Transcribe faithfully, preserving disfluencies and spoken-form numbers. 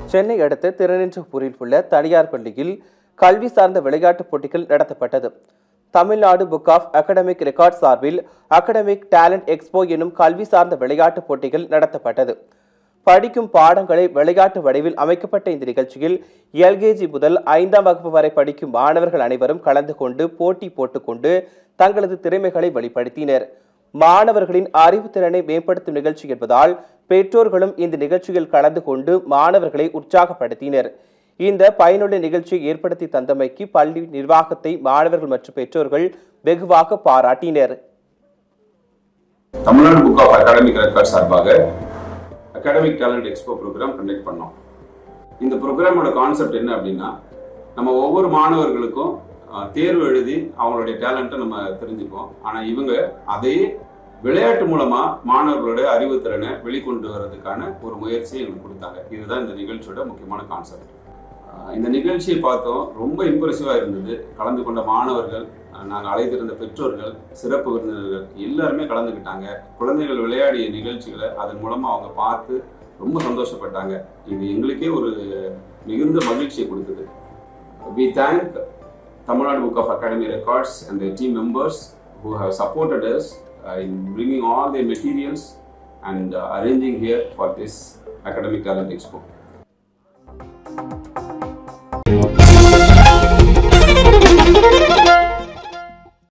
சென்னை அடுத்த திருநின்றவூரில் உள்ள தனியார் பள்ளியில் கல்வி சார்ந்த விளையாட்டுப் போட்டிகள் நடத்தப்பட்டது. Tamil Nadu book of academic record சார்பில் அகாடமிக் டேலண்ட் எக்ஸ்போ எனும் கல்வி சார்ந்த விளையாட்டுப் போட்டிகள் நடத்தப்பட்டது. படிக்கும் பாடங்களை விளையாட்டு வடிவில் அமைக்கப்பட்ட இந்த நிகழ்ச்சியில் எல்கேஜி முதல் ஐந்தாம் வகுப்பு வரை படிக்கும் மாணவர்கள் அனைவரும் கலந்து கொண்டு போட்டி போட்டுக்கொண்டு தங்களது திறமைகளை வெளிப்படுத்தினர். மாணவர்களின் அறிவுத்திறனை மேம்படுத்தும் நிகழ்ச்சி என்பதால் பெற்றோர்களும் இந்த நிகழ்ச்சியில் கலந்து கொண்டு மாணவர்களை உற்சாகப்படுத்தினர். இந்த பயனுள்ள நிகழ்ச்சியை ஏற்படுத்தி தந்தமைக்கு பள்ளி நிர்வாகத்தை மாணவர்கள் மற்றும் பெற்றோர்கள் வெகுவாக பாராட்டினர். Tamil Nadu book of academic record சார்பாக academic talent expo program conduct பண்ணோம். இந்த ப்ரோக்ராமோட கான்செப்ட் என்ன அப்படின்னா, நம்ம ஒவ்வொரு மாணவர்களுக்கும் தேர்வு எழுதி அவங்களுடைய டேலண்ட்டை நம்ம தெரிஞ்சுப்போம். ஆனால் இவங்க அதையே விளையாட்டு மூலமா மாணவர்களுடைய அறிவுத்திறனை வெளிக்கொண்டு வர்றதுக்கான ஒரு முயற்சியை எங்களுக்கு கொடுத்தாங்க. இதுதான் இந்த நிகழ்ச்சியோட முக்கியமான கான்செப்ட். இந்த நிகழ்ச்சியை பார்த்தோம், ரொம்ப இம்ப்ரெசிவாக இருந்தது. கலந்து கொண்ட மாணவர்கள், நாங்கள் அழைத்திருந்த பெற்றோர்கள், சிறப்பு விருந்தினர்கள் எல்லாருமே கலந்துக்கிட்டாங்க. குழந்தைகள் விளையாடிய நிகழ்ச்சிகளை அதன் மூலமாக அவங்க பார்த்து ரொம்ப சந்தோஷப்பட்டாங்க. இது எங்களுக்கே ஒரு மிகுந்த மகிழ்ச்சியை கொடுத்தது. We thank Tamil Nadu Book of Academy Records and their team members who have supported us uh, in bringing all their materials and uh, arranging here for this Academic Talent Expo.